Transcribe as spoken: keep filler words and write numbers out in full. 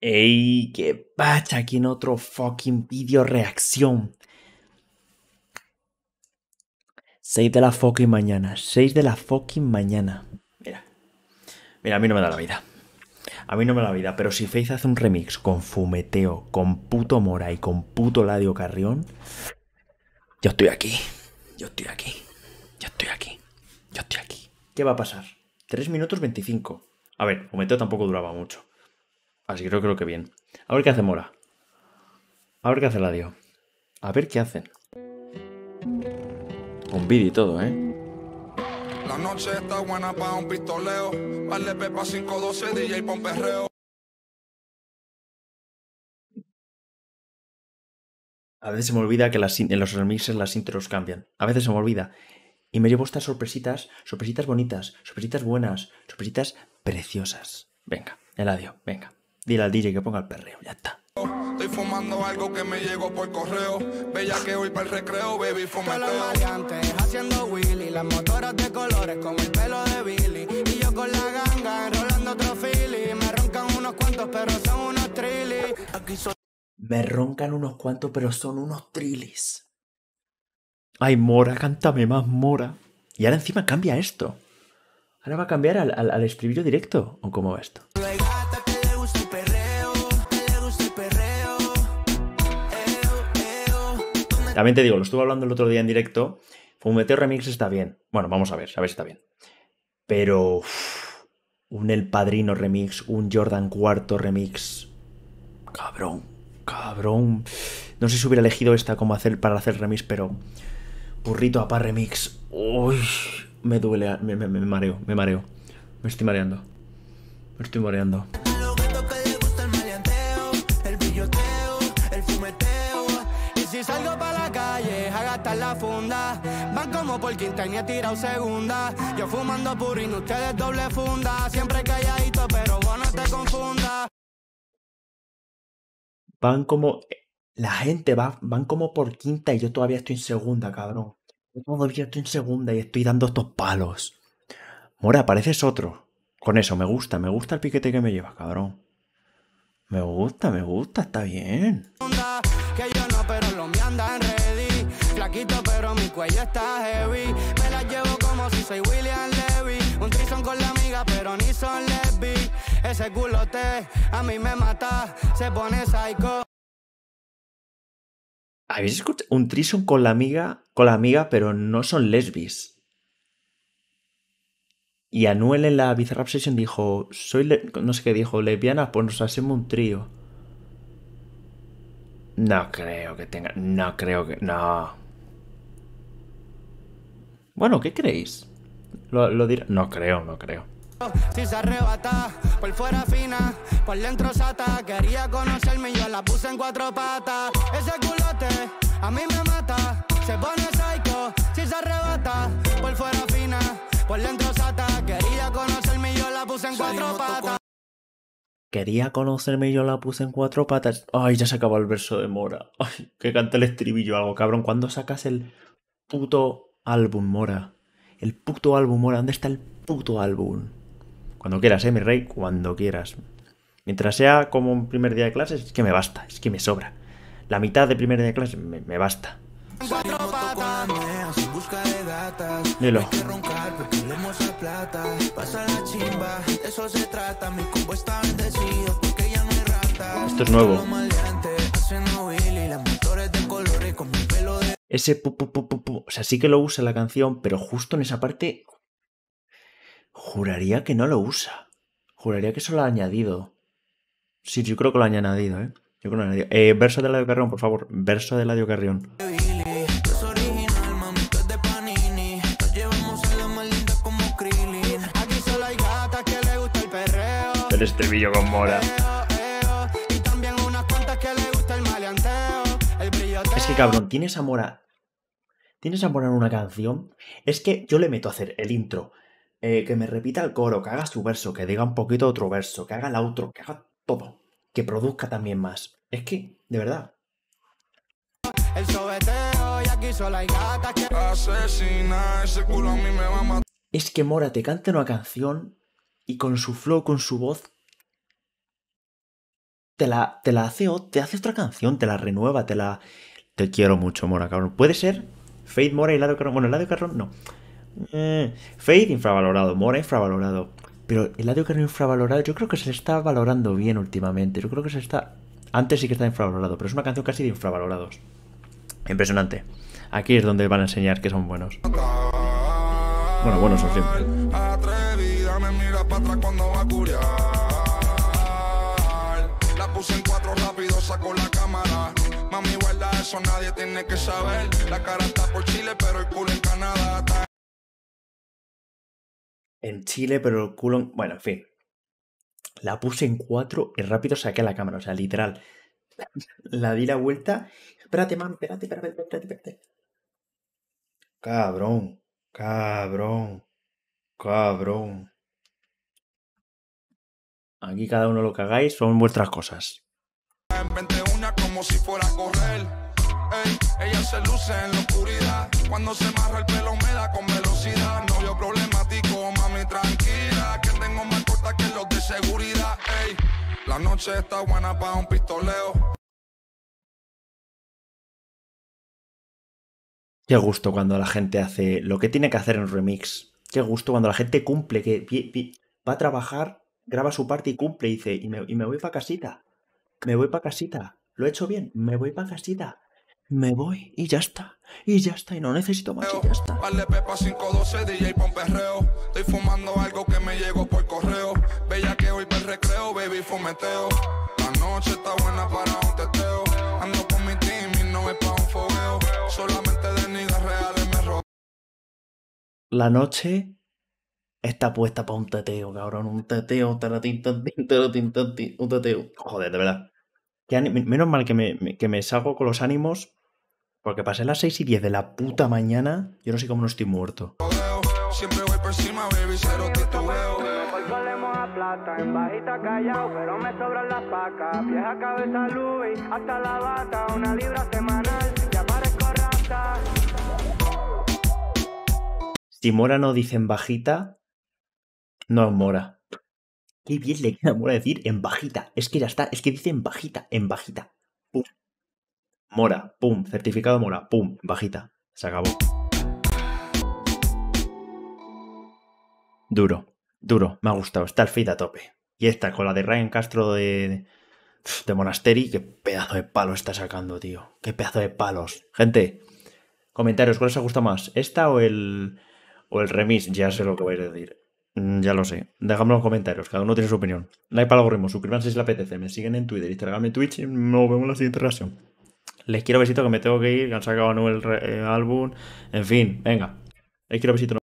¡Ey! ¡Qué pacha! Aquí en otro fucking vídeo reacción. seis de la fucking mañana. seis de la fucking mañana. Mira. Mira, a mí no me da la vida. A mí no me da la vida. Pero si Faith hace un remix con Fumeteo, con puto Mora y con puto Eladio Carrión, yo estoy aquí. Yo estoy aquí. Yo estoy aquí. Yo estoy aquí. ¿Qué va a pasar? tres minutos veinticinco. A ver, Fumeteo tampoco duraba mucho. Así que creo, creo que bien. A ver qué hace Mora. A ver qué hace Eladio. A ver qué hacen. Un vídeo y todo, ¿eh? La noche está buena para un pistoleo. Vale Pepa cinco doce, D J pa' un perreo. A veces se me olvida que las, en los remixes las intros cambian. A veces se me olvida. Y me llevo estas sorpresitas, sorpresitas bonitas, sorpresitas buenas, sorpresitas preciosas. Venga, Eladio, venga. Dile al D J que ponga el perreo, ya está. Estoy fumando algo que me llegó por correo. Bella que voy para el recreo, baby, fumeteo. Todos los maleantes haciendo Willy, las motoras de colores como el pelo de Billy. Y yo con la ganga enrolando otro fili. Me roncan unos cuantos pero son unos trillis. Aquí soy... Me roncan unos cuantos pero son unos trillis. Ay, Mora, cántame más, Mora. Y ahora encima cambia esto. Ahora va a cambiar al, al, al estribillo directo. ¿O cómo va esto? También te digo, lo estuve hablando el otro día en directo. Fumeteo Remix está bien. Bueno, vamos a ver, a ver si está bien. Pero uff, un El Padrino Remix, un Jordan Cuarto Remix. Cabrón, cabrón. No sé si hubiera elegido esta como hacer para hacer remix, pero Burrito a Pa Remix. Uy, me duele, me, me, me mareo, me mareo. Me estoy mareando. Me estoy mareando. Si salgo para la calle a gastar la funda, van como por quinta y ni he tirado segunda. Yo fumando purín, ustedes doble funda. Siempre calladito, pero vos no te confundas. Van como... La gente va, van como por quinta y yo todavía estoy en segunda, cabrón. Yo todavía estoy en segunda y estoy dando estos palos. Mora, pareces otro. Con eso, me gusta, me gusta el piquete que me llevas, cabrón. Me gusta, me gusta, está bien. Que yo no, pero lo me andan ready. Flaquito, pero mi cuello está heavy. Me la llevo como si soy William Levy. Un trison con la amiga, pero ni son lesbi. Ese culote a mí me mata. Se pone psycho. ¿Habéis escuchado? Un trison con la amiga, con la amiga, pero no son lesbis. Y Anuel en la Bizarrap Session dijo, soy, le no sé qué dijo, lesbiana, pues nos hacemos un trío. No creo que tenga, no creo que, no. Bueno, ¿qué creéis? Lo, lo diré, no creo, no creo. Si se arrebata, por fuera fina, por dentro sata. Quería conocerme y yo la puse en cuatro patas. Ese culote a mí me mata. Se pone psycho, si se arrebata, por fuera fina, por dentro sata. Quería conocerme y yo la puse en cuatro patas. Quería conocerme y yo la puse en cuatro patas. Ay, ya se acabó el verso de Mora. Ay, que cante el estribillo algo, cabrón. ¿Cuándo sacas el puto álbum, Mora? El puto álbum, Mora. ¿Dónde está el puto álbum? Cuando quieras, eh, mi rey. Cuando quieras. Mientras sea como un primer día de clases, es que me basta. Es que me sobra. La mitad de primer día de clases me, me basta. Dilo. Esto es nuevo. Ese pu, pu, pu, pu, pu. O sea, sí que lo usa la canción, pero justo en esa parte juraría que no lo usa. Juraría que eso lo ha añadido. Sí, yo creo que lo ha añadido, ¿eh? Yo creo que lo ha añadido. Eh, verso de Eladio Carrión, por favor. Verso de Eladio Carrión. El estribillo con Mora. Es que cabrón, tienes a Mora. Tienes a Mora en una canción. Es que yo le meto a hacer el intro. Eh, que me repita el coro, que haga su verso, que diga un poquito otro verso, que haga el outro, que haga todo. Que produzca también más. Es que, de verdad. El sobeteo y aquí solo hay gatas que Asesina, ese culo a mí me va a matar. Es que Mora te canta una canción y con su flow, con su voz, te la, te la hace, te hace otra canción, te la renueva, te la... Te quiero mucho, Mora, cabrón. Puede ser Fade, Mora y Eladio Carrión. Bueno, Eladio Carrión no. Eh, Fade infravalorado, Mora infravalorado. Pero Eladio Carrión infravalorado, yo creo que se le está valorando bien últimamente. Yo creo que se está... Antes sí que está infravalorado, pero es una canción casi de infravalorados. Impresionante. Aquí es donde van a enseñar que son buenos. Bueno, buenos son siempre. Atrevida, me mira para atrás cuando va a curiar. La puse en cuatro rápido, saco la cámara. Mami, guarda eso, nadie tiene que saber. La cara está por Chile, pero el culo en Canadá. En Chile, pero el culo... En... Bueno, en fin. La puse en cuatro y rápido saqué la cámara. O sea, literal. La di la vuelta. Espérate, man, espérate, espérate, espérate, espérate. Cabrón, cabrón, cabrón. Aquí cada uno lo que hagáis son vuestras cosas. Inventé una como si fuera a correr. Ey, ella se luce en la oscuridad. Cuando se amarra el pelo me da con velocidad. Novio problemático, mami tranquila. Que tengo más corta que los de seguridad. Ey, la noche está buena para un pistoleo. Qué gusto cuando la gente hace lo que tiene que hacer en remix. Qué gusto cuando la gente cumple, que va a trabajar, graba su parte y cumple y dice, y me, y me voy para casita. Me voy para casita. ¿Lo he hecho bien? Me voy para casita. Me voy y ya está. Y ya está. Y no necesito más y ya está. Vale, Pepa cinco doce, D J pon perreo. Estoy fumando algo que me llegó por correo. Bella que hoy me recreo, baby, fumeteo. La noche está buena para un teteo. Ando con mi team y no es para un fogueo. Solamente de niggas reales me robo. La noche está puesta para un teteo, cabrón. Un teteo, taratín, tatín, taratín, tatín, un teteo. Joder, de verdad. Menos mal que me, que me salgo con los ánimos. Porque pasé las seis y diez de la puta mañana. Yo no sé cómo no estoy muerto. Siempre voy por encima, baby, cero titubeo. Hoy solemos a plata, en bajita callao, pero me sobran las pacas. Vieja cabeza Louis, hasta la bata, una libra semanal, ya parezco rata. Si Mora no dice en bajita, no es Mora. Qué bien le queda a Mora decir en bajita. Es que ya está, es que dice en bajita, en bajita. Pum. Mora, pum, certificado Mora, pum, bajita. Se acabó. Duro, duro, me ha gustado. Está el feed a tope. Y esta con la de Ryan Castro de, de Monasteri, qué pedazo de palo está sacando, tío. Qué pedazo de palos. Gente, comentarios, ¿cuál os ha gustado más? ¿Esta o el, o el remix? Ya sé lo que vais a decir. Ya lo sé. Dejadme en los comentarios, cada uno tiene su opinión. Like para el algoritmo, suscríbanse si les apetece. Me siguen en Twitter, Instagram y Twitch y nos vemos en la siguiente reacción. Les quiero besito que me tengo que ir, que han sacado nuevo el eh, álbum. En fin, venga. Les quiero besito.